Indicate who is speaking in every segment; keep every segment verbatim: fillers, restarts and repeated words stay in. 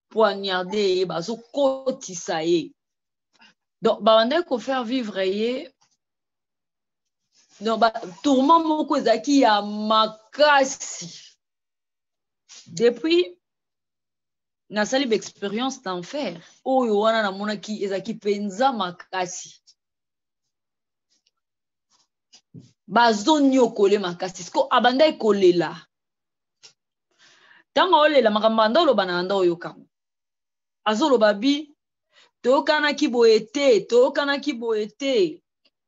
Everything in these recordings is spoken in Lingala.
Speaker 1: poignarder, bazo kotisa ye. Donc, bande ko faire vivre ye. Donc, tourment moko ezaki ya makasi. Depuis, nasali l'expérience d'enfer. Oyo wana na monaki ezaki penza makasi. Bazo nyokole makasi. Sko abanda ekolela. Tanga olela makambanda oloba na anda oyoka. Azo loba bi tokana ki boete, tokana ki boete.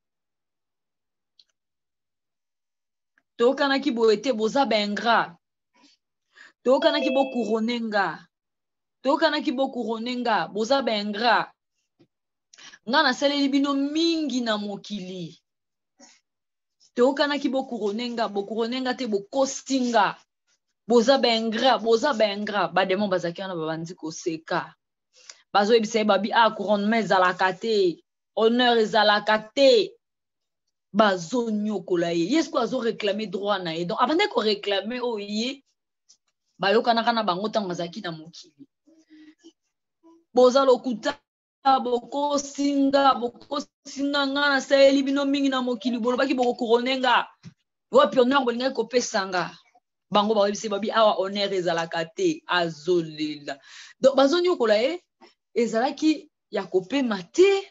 Speaker 1: Tokana ki boete boza bengra. Tokana ki bo couronenga. Tokana ki bo couronenga boza bengra. Nga na saleli bino mingi na mokili. Tokana ki bo couronenga, bo couronenga te bo kostinga. Boza bengra, boza bengra. Ba demo bazaki na babandi ko seka. Bazo ebise babi a couronnement ezalaka te. Honneur ezalaka te. Bazo nyokola ye. Yesko azo réclamer droit na ye. Donc avant de ko réclamer o ye bayoka na kana bango tanga zaki na mokili. Boza lokuta boko singa boko singa ngana saeli bino mingi na mokili bolobaki boko couronenga. Wapi honneur bolinga ko pesanga. Bango ba ebise babi awa honneur ezalaka te azolela. Donc bazo nyokola ye ezalaki ya kopema te.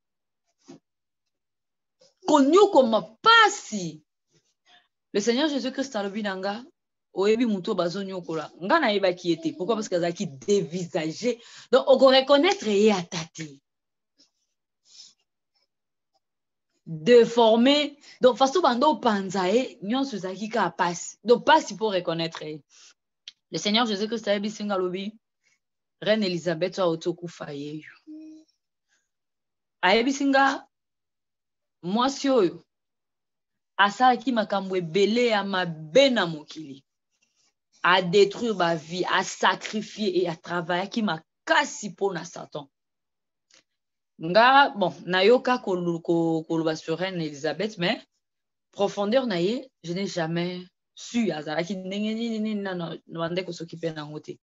Speaker 1: Konyoko mapasi. Le Seigneur Jésus-Christ alobi nanga oyebi muto bazo nyokola. Nga na yeba ki ete. Pourquoi? Parce que ezalaki dévisagé. Donc on reconnaître ye atati. Déformé. Donc façon bando panzae nyonso ezalaki ka pasi. Donc pasi pour reconnaître ye. Le Seigneur Jésus-Christ alobi singa lobi Reine Elisabeth wa otokufa ye. Ayebi singa mwasi oyo asalaki makambo ebele ya mabe na mokili, a détruire ma vie, a sacrifier et a travailler ki makasi pona Satan. Nga bon nayoka koloba sur Reine Elisabeth, mais profondeur na ye je n'ai jamais su azalaki ndenge nini na bande ko s'occuper na ngote.